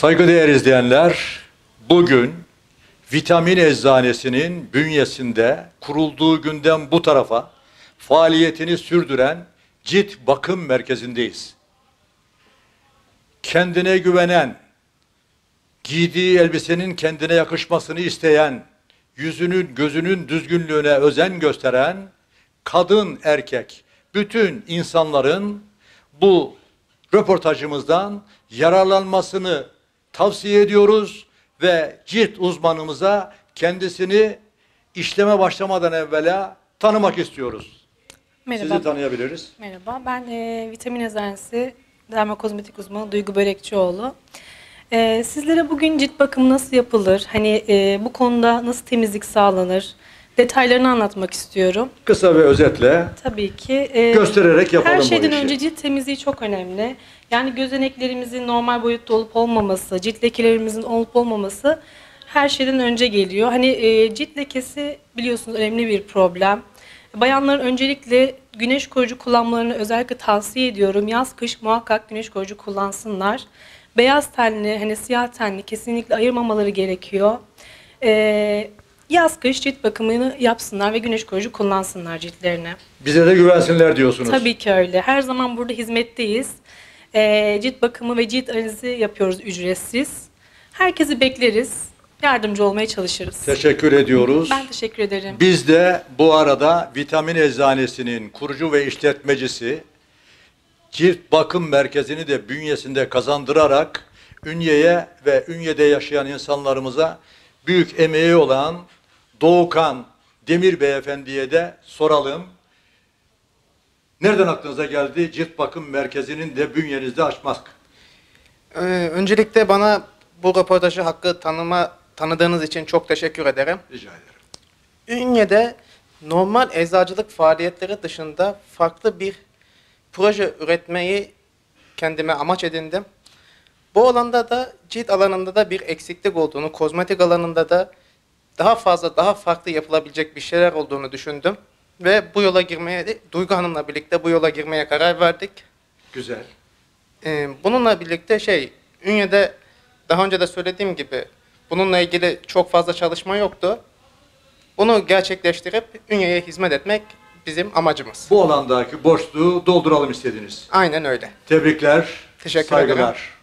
Saygıdeğer izleyenler, bugün Vitamin Eczanesi'nin bünyesinde kurulduğu günden bu tarafa faaliyetini sürdüren cilt bakım merkezindeyiz. Kendine güvenen, giydiği elbisenin kendine yakışmasını isteyen, yüzünün, gözünün düzgünlüğüne özen gösteren kadın, erkek, bütün insanların bu röportajımızdan yararlanmasını tavsiye ediyoruz ve cilt uzmanımıza kendisini işleme başlamadan evvela tanımak istiyoruz. Merhaba. Sizi tanıyabiliriz. Merhaba, ben Vitamin Eczanesi Dermokozmetik uzmanı Duygu Börekçioğlu. Sizlere bugün cilt bakımı nasıl yapılır, bu konuda nasıl temizlik sağlanır, detaylarını anlatmak istiyorum. Kısa ve özetle Tabii ki. Göstererek yapalım her bu şeyden işi. önce cilt temizliği çok önemli. Yani gözeneklerimizin normal boyutta olup olmaması, cilt lekelerimizin olup olmaması her şeyden önce geliyor. Cilt lekesi biliyorsunuz önemli bir problem. Bayanların öncelikle güneş koruyucu kullanmalarını özellikle tavsiye ediyorum. Yaz kış muhakkak güneş koruyucu kullansınlar. Beyaz tenli, siyah tenli kesinlikle ayırmamaları gerekiyor. Yaz kış cilt bakımını yapsınlar ve güneş koruyucu kullansınlar ciltlerine. Bize de güvensinler diyorsunuz. Tabii ki öyle. Her zaman burada hizmetteyiz. Cilt bakımı ve cilt analizi yapıyoruz ücretsiz. Herkesi bekleriz. Yardımcı olmaya çalışırız. Teşekkür ediyoruz. Ben teşekkür ederim. Biz de bu arada Vitamin Eczanesi'nin kurucu ve işletmecisi, cilt bakım merkezini de bünyesinde kazandırarak Ünye'ye ve Ünye'de yaşayan insanlarımıza büyük emeği olan Doğukan Demir Beyefendi'ye de soralım. Nereden aklınıza geldi cilt bakım merkezinin de bünyenizde açmak? Öncelikle bana bu röportajı tanıdığınız için çok teşekkür ederim. Rica ederim. Ünye'de normal eczacılık faaliyetleri dışında farklı bir proje üretmeyi kendime amaç edindim. Bu alanda da cilt alanında da bir eksiklik olduğunu, kozmetik alanında da daha farklı yapılabilecek bir şeyler olduğunu düşündüm. Ve bu yola girmeye, Duygu Hanım'la birlikte bu yola girmeye karar verdik. Güzel. Bununla birlikte Ünye'de daha önce de söylediğim gibi bununla ilgili çok fazla çalışma yoktu. Bunu gerçekleştirip Ünye'ye hizmet etmek bizim amacımız. Bu alandaki boşluğu dolduralım istediniz. Aynen öyle. Tebrikler, Teşekkür saygılar. ederim.